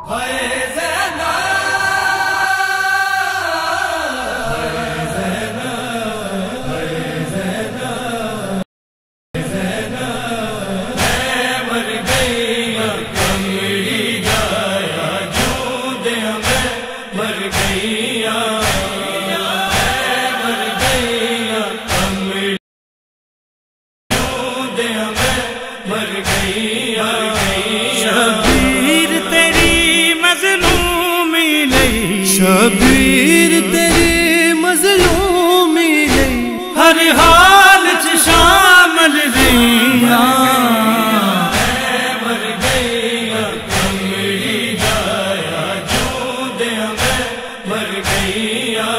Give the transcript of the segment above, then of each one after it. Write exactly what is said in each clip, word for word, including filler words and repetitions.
شبیر تیری مظلومی لئی، شبیر تیری مظلومی لئی، ہر حال چ شامل رہیاں، مر گئیاں کملی جایا جو دیاں میں مر گئیاں،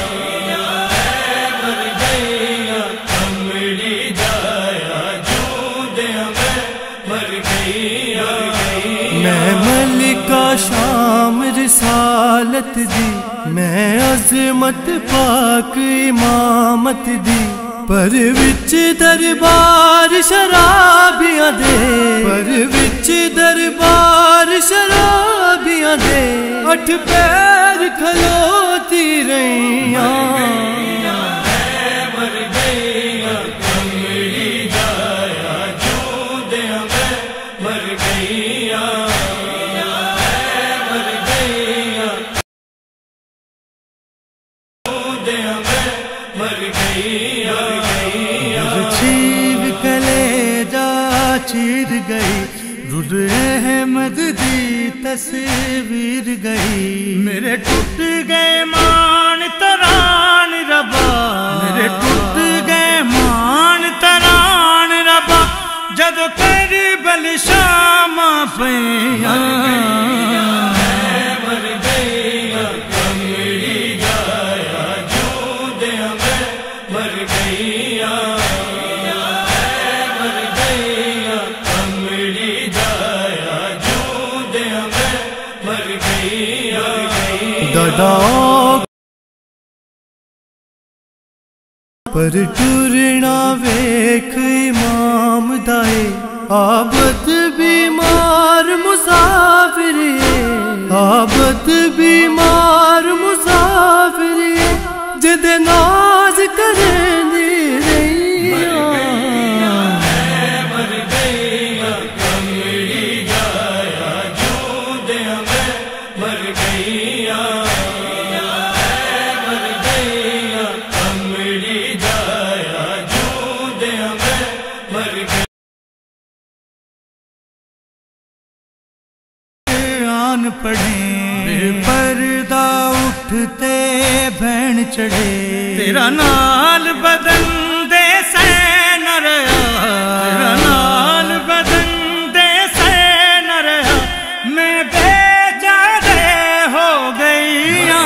مر گئیاں کملی جایا جو دیاں میں مر گئیاں۔ میں ملکہ شام رسالت دی، میں عظمت پاک امامت دی، پر وچ دربار شرابیاں دے، پر وچ دربار شرابیاں دے، اٹھ پیر کھلوتی رہیاں، مر گئیاں کملی جایا جو دیاں میں مر گئیاں، مر گئیاں جو دیاں میں مر گئیاں۔ چیر کلیجہ چیر گئی، رد احمد دی تصویر گئی، میرے ٹوٹ گئے مان تران ربا، میرے ٹوٹ گئے مان تران ربا، جد کربل شام پیاں، مر گئیاں کملی جایا جو دیاں میں مر گئیاں، مر گئیاں کملی جایا جو دیاں میں مر گئیاں۔ دادا پر ٹرنا ویکھ امام دائے، آبد بیمار مسافر ہے، آبد بیمار مسافر ہے، جد ناز کریں دی رہیاں، مر گئیاں کملی جایا جو دیاں میں مر گئیاں، مر گئیاں کملی جایا جو دیاں میں مر گئیاں۔ قرآن پڑھیں بے پردہ اٹھتے بہن چڑھے، تیرا نال بدن دے سے نہ رہا، تیرا نال بدن دے سے نہ رہا، میں بے چارے ہو گئیاں،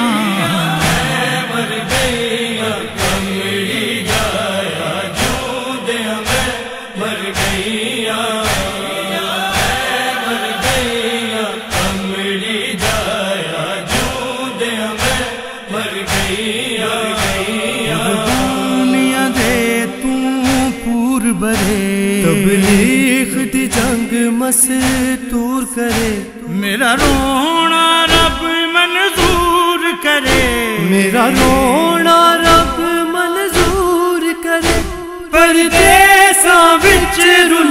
مر گئیاں کملی جایا جو دیاں میں مر گئیاں، مر گئیاں کملی جایا جو دیاں میں مر گئیاں۔ دنیا دے توں پور برے، تبلیغ دی جنگ مستور کرے، میرا رونا رب منظور کرے، میرا رونا رب منظور کرے، پردیساں وچ